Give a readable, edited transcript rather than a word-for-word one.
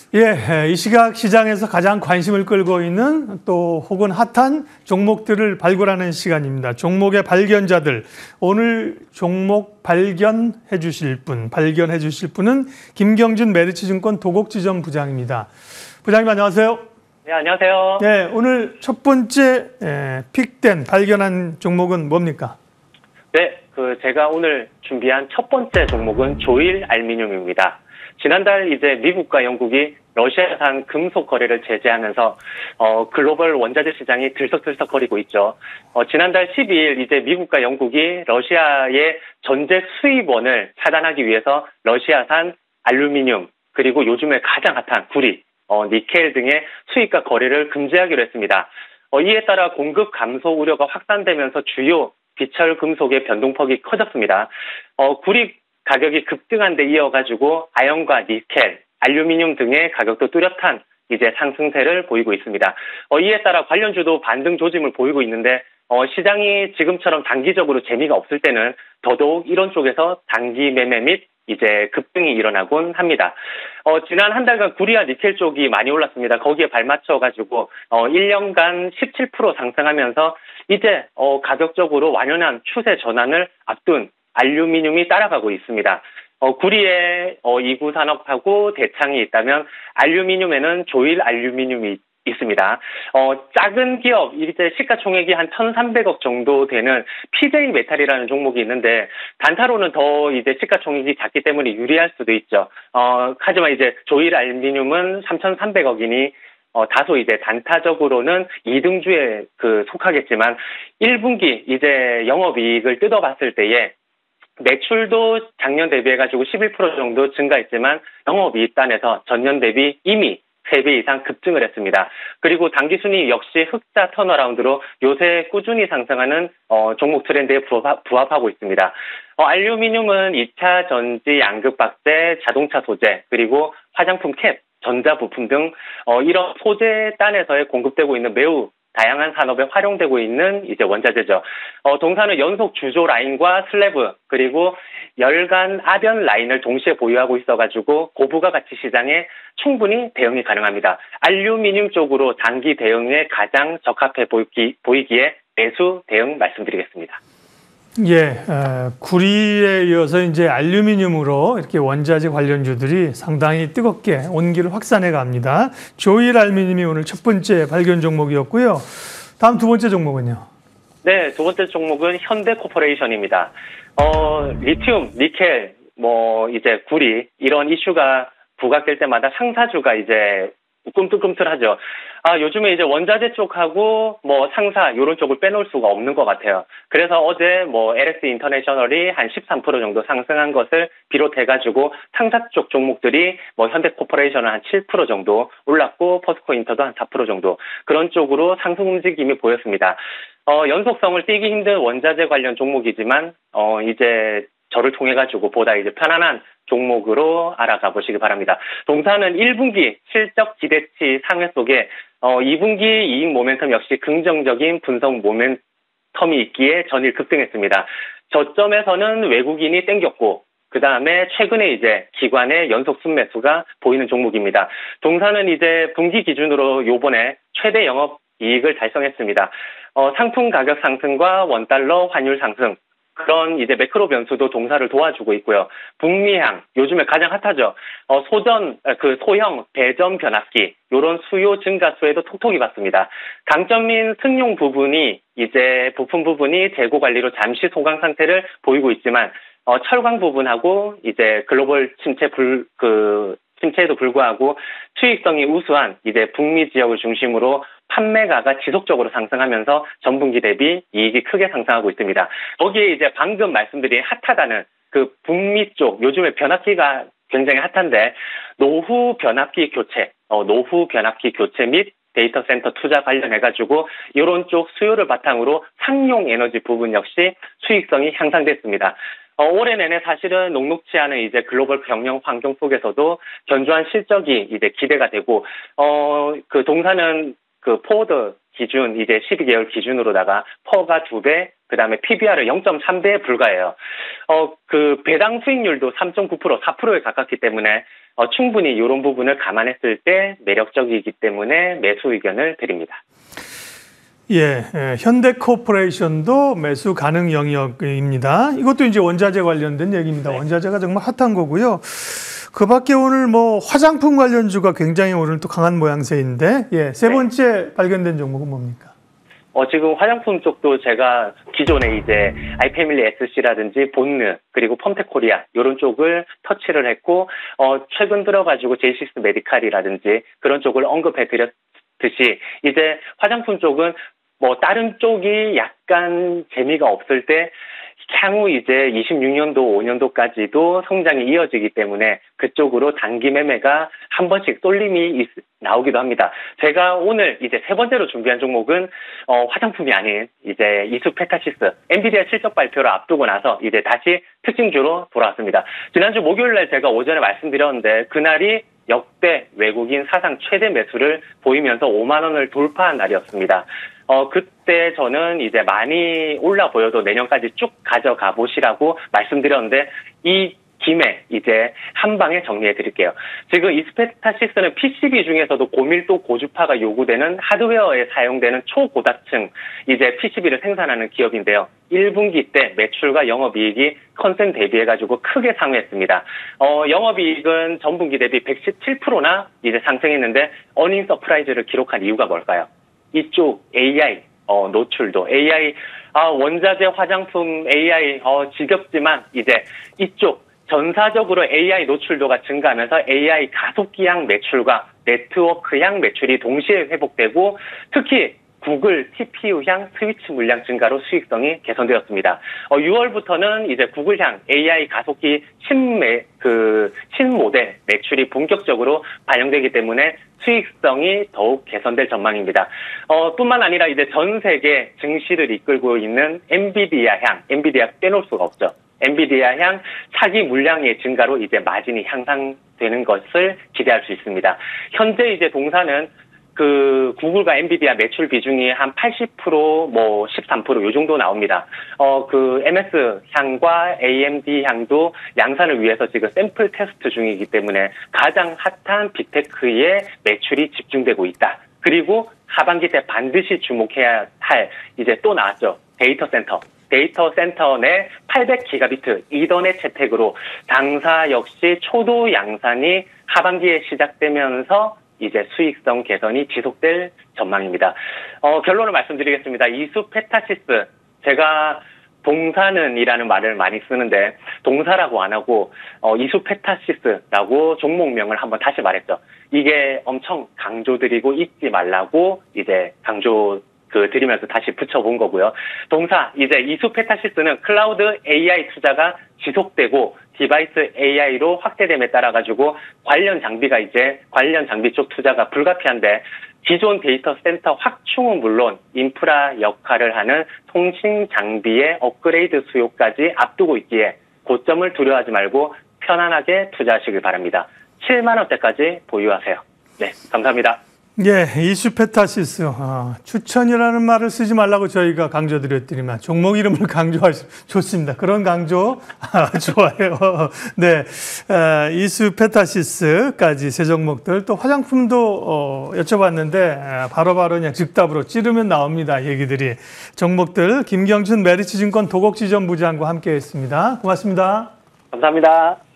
이 시각 시장에서 가장 관심을 끌고 있는 또 혹은 핫한 종목들을 발굴하는 시간입니다. 종목의 발견자들. 오늘 종목 발견해 주실 분은 김경준 메리츠증권 도곡지점 부장입니다. 부장님 안녕하세요. 네, 안녕하세요. 네, 오늘 첫 번째 픽된 발견한 종목은 뭡니까? 네, 제가 오늘 준비한 첫 번째 종목은 조일 알미늄입니다. 지난달 이제 미국과 영국이 러시아산 금속 거래를 제재하면서 글로벌 원자재 시장이 들썩들썩거리고 있죠. 지난달 12일 이제 미국과 영국이 러시아의 전제 수입원을 차단하기 위해서 러시아산 알루미늄 그리고 요즘에 가장 핫한 구리, 니켈 등의 수입과 거래를 금지하기로 했습니다. 이에 따라 공급 감소 우려가 확산되면서 주요 비철 금속의 변동폭이 커졌습니다. 구리 가격이 급등한 데 이어가지고 아연과 니켈, 알루미늄 등의 가격도 뚜렷한 이제 상승세를 보이고 있습니다. 이에 따라 관련주도 반등 조짐을 보이고 있는데 시장이 지금처럼 단기적으로 재미가 없을 때는 더더욱 이런 쪽에서 단기 매매 및 이제 급등이 일어나곤 합니다. 지난 한 달간 구리와 니켈 쪽이 많이 올랐습니다. 거기에 발맞춰가지고 1년간 17% 상승하면서 이제 가격적으로 완연한 추세 전환을 앞둔 알루미늄이 따라가고 있습니다. 구리에 이구산업하고 대창이 있다면 알루미늄에는 조일 알루미늄이 있습니다. 작은 기업, 이제 시가총액이 한 1,300억 정도 되는 PJ 메탈이라는 종목이 있는데 단타로는 더 이제 시가총액이 작기 때문에 유리할 수도 있죠. 하지만 이제 조일 알루미늄은 3,300억이니 다소 이제 단타적으로는 2등주에 속하겠지만 1분기 이제 영업이익을 뜯어봤을 때에 매출도 작년 대비해가지고 11% 정도 증가했지만 영업이익 단에서 전년 대비 이미 3배 이상 급증을 했습니다. 그리고 당기순이 역시 흑자 턴어라운드로 요새 꾸준히 상승하는 종목 트렌드에 부합하고 있습니다. 알루미늄은 2차 전지 양극박제, 자동차 소재, 그리고 화장품 캡, 전자부품 등 이런 소재 단에서의 공급되고 있는 매우 다양한 산업에 활용되고 있는 이제 원자재죠. 동사는 연속 주조 라인과 슬래브 그리고 열간 아변 라인을 동시에 보유하고 있어가지고 고부가 가치 시장에 충분히 대응이 가능합니다. 알루미늄 쪽으로 단기 대응에 가장 적합해 보이기에 매수 대응 말씀드리겠습니다. 구리에 이어서 이제 알루미늄으로 이렇게 원자재 관련주들이 상당히 뜨겁게 온기를 확산해 갑니다. 조일 알루미늄이 오늘 첫 번째 발견 종목이었고요. 다음 두 번째 종목은요? 네, 두 번째 종목은 현대코퍼레이션입니다. 리튬, 니켈, 이제 구리 이런 이슈가 부각될 때마다 상사주가 이제 꿈틀꿈틀하죠. 요즘에 이제 원자재 쪽하고 상사 이런 쪽을 빼놓을 수가 없는 것 같아요. 그래서 어제 LS 인터내셔널이 한 13% 정도 상승한 것을 비롯해가지고 상사 쪽 종목들이 현대코퍼레이션은 한 7% 정도 올랐고 포스코인터도 한 4% 정도 그런 쪽으로 상승 움직임이 보였습니다. 연속성을 띄기 힘든 원자재 관련 종목이지만 이제 저를 통해가지고 보다 이제 편안한 종목으로 알아가 보시기 바랍니다. 동사는 1분기 실적 기대치 상회 속에 2분기 이익 모멘텀 역시 긍정적인 분석 모멘텀이 있기에 전일 급등했습니다. 저점에서는 외국인이 땡겼고 그 다음에 최근에 이제 기관의 연속 순매수가 보이는 종목입니다. 동사는 이제 분기 기준으로 요번에 최대 영업 이익을 달성했습니다. 상품 가격 상승과 원달러 환율 상승 그런 이제 매크로 변수도 동사를 도와주고 있고요. 북미향 요즘에 가장 핫하죠. 소형 배전 변압기 이런 수요 증가수에도 톡톡이 받습니다. 강점인 승용 부분이 이제 부품 부분이 재고 관리로 잠시 소강 상태를 보이고 있지만 철강 부분하고 이제 글로벌 침체에도 불구하고 수익성이 우수한 이제 북미 지역을 중심으로 판매가가 지속적으로 상승하면서 전분기 대비 이익이 크게 상승하고 있습니다. 거기에 이제 방금 말씀드린 핫하다는 북미 쪽 요즘에 변압기가 굉장히 핫한데 노후 변압기 교체 및 데이터 센터 투자 관련해가지고 이런 쪽 수요를 바탕으로 상용 에너지 부분 역시 수익성이 향상됐습니다. 올해 내내 사실은 녹록지 않은 이제 글로벌 경영 환경 속에서도 견조한 실적이 이제 기대가 되고, 동사는 포워드 기준, 이제 12개월 기준으로다가 퍼가 2배, 그 다음에 PBR은 0.3배에 불과해요. 배당 수익률도 3.9%, 4%에 가깝기 때문에, 충분히 이런 부분을 감안했을 때 매력적이기 때문에 매수 의견을 드립니다. 예, 현대코퍼레이션도 매수 가능 영역입니다. 이것도 이제 원자재 관련된 얘기입니다. 네. 원자재가 정말 핫한 거고요. 그 밖에 오늘 뭐 화장품 관련주가 굉장히 오늘 또 강한 모양새인데, 예, 세 번째 발견된 종목은 뭡니까? 지금 화장품 쪽도 제가 기존에 이제 아이패밀리 SC라든지 본느 그리고 펌텍코리아 이런 쪽을 터치를 했고 최근 들어가지고 제이시스 메디칼이라든지 그런 쪽을 언급해 드렸듯이 이제 화장품 쪽은 뭐 다른 쪽이 약간 재미가 없을 때 향후 이제 26년도, 5년도까지도 성장이 이어지기 때문에 그쪽으로 단기 매매가 한 번씩 쏠림이 나오기도 합니다. 제가 오늘 이제 세 번째로 준비한 종목은 화장품이 아닌 이제 이수페타시스 엔비디아 실적 발표를 앞두고 나서 이제 다시 특징주로 돌아왔습니다. 지난주 목요일 날 제가 오전에 말씀드렸는데 그날이 역대 외국인 사상 최대 매수를 보이면서 5만 원을 돌파한 날이었습니다. 그때 저는 이제 많이 올라 보여도 내년까지 쭉 가져가 보시라고 말씀드렸는데 이 김에 이제 한 방에 정리해 드릴게요. 지금 이스페타시스는 PCB 중에서도 고밀도 고주파가 요구되는 하드웨어에 사용되는 초고다층 이제 PCB를 생산하는 기업인데요. 1분기 때 매출과 영업이익이 컨센 대비해가지고 크게 상회했습니다. 영업이익은 전분기 대비 117%나 이제 상승했는데 어닝 서프라이즈를 기록한 이유가 뭘까요? 이쪽 AI 노출도 AI 원자재 화장품 AI 지겹지만 이제 이쪽 전사적으로 AI 노출도가 증가하면서 AI 가속기향 매출과 네트워크향 매출이 동시에 회복되고 특히 구글 TPU향 스위치 물량 증가로 수익성이 개선되었습니다. 6월부터는 이제 구글향 AI 가속기 신모델 매출이 본격적으로 반영되기 때문에 수익성이 더욱 개선될 전망입니다. 뿐만 아니라 이제 전 세계 증시를 이끌고 있는 엔비디아 빼놓을 수가 없죠. 엔비디아향 차기 물량의 증가로 이제 마진이 향상되는 것을 기대할 수 있습니다. 현재 이제 동사는 그 구글과 엔비디아 매출 비중이 한 80%, 뭐 13% 요 정도 나옵니다. 그 MS 향과 AMD 향도 양산을 위해서 지금 샘플 테스트 중이기 때문에 가장 핫한 빅테크의 매출이 집중되고 있다. 그리고 하반기 때 반드시 주목해야 할 이제 또 나왔죠. 데이터 센터 내 800기가비트 이더넷 채택으로 당사 역시 초도 양산이 하반기에 시작되면서 이제 수익성 개선이 지속될 전망입니다. 결론을 말씀드리겠습니다. 이수페타시스 제가 동사는이라는 말을 많이 쓰는데 동사라고 안 하고 이수페타시스라고 종목명을 한번 다시 말했죠. 이게 엄청 강조드리고 잊지 말라고 이제 강조 드리면서 다시 붙여본 거고요. 동사, 이제 이수페타시스는 클라우드 AI 투자가 지속되고 디바이스 AI로 확대됨에 따라가지고 관련 장비 쪽 투자가 불가피한데 기존 데이터 센터 확충은 물론 인프라 역할을 하는 통신 장비의 업그레이드 수요까지 앞두고 있기에 고점을 두려워하지 말고 편안하게 투자하시길 바랍니다. 7만 원대까지 보유하세요. 네, 감사합니다. 예, 이수페타시스 추천이라는 말을 쓰지 말라고 저희가 강조드렸더니만 종목 이름을 강조하시 좋습니다. 그런 강조 좋아요. 네, 이수페타시스까지 세 종목들 또 화장품도 여쭤봤는데 바로바로 그냥 즉답으로 찌르면 나옵니다. 얘기들이 종목들 김경춘 메리츠증권 도곡지점 부장과 함께했습니다. 고맙습니다. 감사합니다.